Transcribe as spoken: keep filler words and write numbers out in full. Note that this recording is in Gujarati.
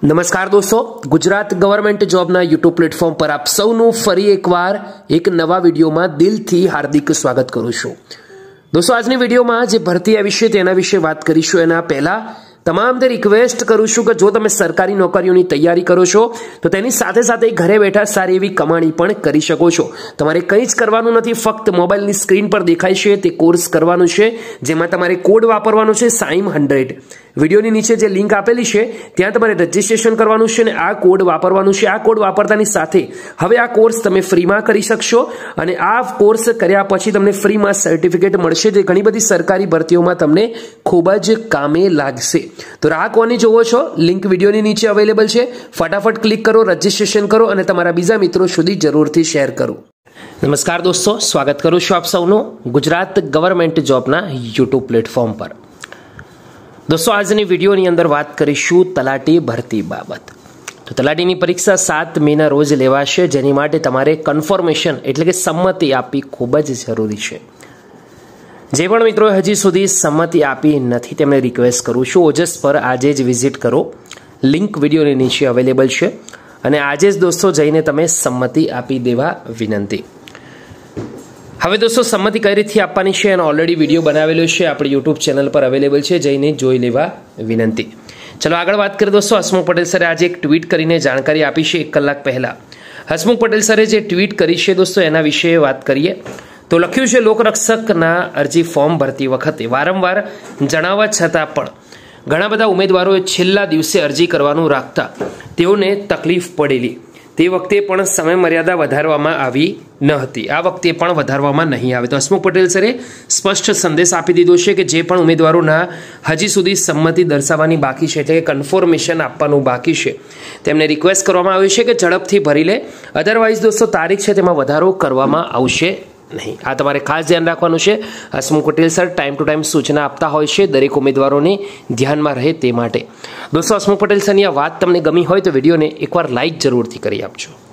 નમસ્કાર દોસ્તો, ગુજરાત ગવર્મેન્ટ જોબના યુટ્યુબ પ્લેટફોર્મ પર આપ સૌનું ફરી એકવાર એક નવા વિડીયોમાં દિલથી હાર્દિક સ્વાગત કરું છું। દોસ્તો, આજની વિડીયોમાં જે ભરતી આવી છે તેના વિશે વાત કરીશું। એના પહેલા તમામને રિક્વેસ્ટ કરું છું કે જો તમે સરકારી નોકરીઓની તૈયારી કરો છો તો તેની સાથે સાથે ઘરે બેઠા સારી એવી કમાણી પણ કરી શકો છો। તમારે કંઈ જ કરવાનું નથી, ફક્ત મોબાઈલની સ્ક્રીન પર દેખાય છે તે કોર્સ કરવાનું છે, જેમાં તમારે કોડ વાપરવાનો છે સાઈમ હંડ્રેડ। વિડીયોની નીચે જે લિંક આપેલી છે ત્યાં તમારે રજીસ્ટ્રેશન કરવાનું છે અને આ કોડ વાપરવાનું છે। આ કોડ વાપરતાની સાથે હવે આ કોર્સ તમે ફ્રીમાં કરી શકશો અને આ કોર્સ કર્યા પછી તમને ફ્રીમાં સર્ટિફિકેટ મળશે, જે ઘણી બધી સરકારી ભરતીઓમાં તમને ખૂબ જ કામે લાગશે। તો રાહ કોની જોવો છો? લિંક વિડીયોની નીચે અવેલેબલ છે, ફટાફટ ક્લિક કરો, રજીસ્ટ્રેશન કરો અને તમારા બીજા મિત્રો સુધી જરૂરથી શેર કરો। નમસ્કાર દોસ્તો, સ્વાગત કરું છું આપ સૌનું ગુજરાત ગવર્મેન્ટ જોબના યુટ્યુબ પ્લેટફોર્મ પર। દોસ્તો, આજની વિડીયોની અંદર વાત કરીશું તલાટી ભરતી બાબત। તો તલાટીની પરીક્ષા સાત મેના રોજ લેવાશે, જેની માટે તમારે કન્ફર્મેશન એટલે કે સંમતિ આપવી ખૂબ જ જરૂરી છે। જે પણ મિત્રોએ હજી સુધી સંમતિ આપી નથી તેમને રિક્વેસ્ટ કરું છું, ઓજસ પર આજે જ વિઝિટ કરો, લિંક વિડીયોની નીચે અવેલેબલ છે અને આજે જ દોસ્તો જઈને તમે સંમતિ આપી દેવા વિનંતી। હવે દોસ્તો, સંમતિ કઈ રીતથી આપવાની છે એનો ઓલરેડી વિડીયો બનાવેલો છે, આપણી યુટ્યુબ ચેનલ પર અવેલેબલ છે, જઈને જોઈ લેવા વિનંતી। ચલો આગળ વાત કરીએ દોસ્તો। હસમુખ પટેલ સરે આજે એક ટ્વીટ કરીને જાણકારી આપી છે એક કલાક પહેલા। હસમુખ પટેલ સરે જે ટ્વીટ કરી છે દોસ્તો એના વિશે વાત કરીએ તો લખ્યું છે, લોકરક્ષકના અરજી ફોર્મ ભરતી વખતે વારંવાર જણાવવા છતાં પણ ઘણા બધા ઉમેદવારોએ છેલ્લા દિવસે અરજી કરવાનું રાખતા તેઓને તકલીફ પડેલી। તે વખતે પણ સમય મર્યાદા વધારવામાં આવી ન હતી, આ વખતે પણ વધારવામાં નહીં આવે। તો હસમુખ પટેલ સરે સ્પષ્ટ સંદેશ આપી દીધો છે કે જે પણ ઉમેદવારોના હજી સુધી સંમતિ દર્શાવવાની બાકી છે, એટલે કે કન્ફર્મેશન આપવાનું બાકી છે, તેમને રિક્વેસ્ટ કરવામાં આવી છે કે ઝડપથી ભરી લે, અધરવાઇઝ દોસ્તો તારીખ છે તેમાં વધારો કરવામાં આવશે નહીં। આ તમારે ખાસ ધ્યાન રાખવાનું છે। Hasmukh Patel sir time to time સૂચના આપતા હોય છે, દરેક ઉમેદવારોને ધ્યાનમાં રહે તે માટે। દોસ્તો, હસમુખ પટેલ સરની આ વાત તમને ગમી હોય તો વિડીયોને એકવાર લાઇક જરૂરથી કરી આપજો।